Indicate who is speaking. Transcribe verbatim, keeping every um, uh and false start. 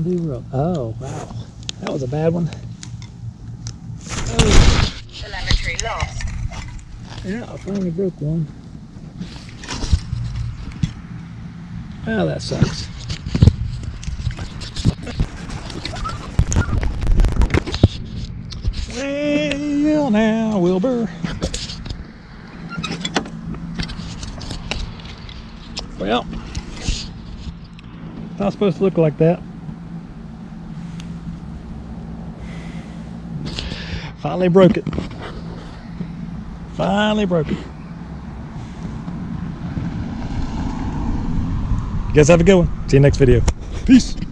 Speaker 1: roll. Oh, wow. That was a bad one. Oh.
Speaker 2: Telemetry lost.
Speaker 1: Yeah, I finally broke one. Well, that sucks. Well, now, Wilbur. Well, not supposed to look like that. Finally broke it. Finally broke it. You guys have a good one. See you next video. Peace.